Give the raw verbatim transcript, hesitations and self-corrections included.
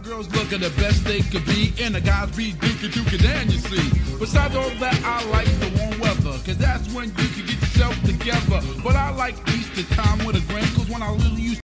girls look at the best they could be, and the guys be dookie dookie dan, you see. Besides all that, I like the warm weather, cause that's when you can get yourself together. But I like Easter time with a grain, cause when I really used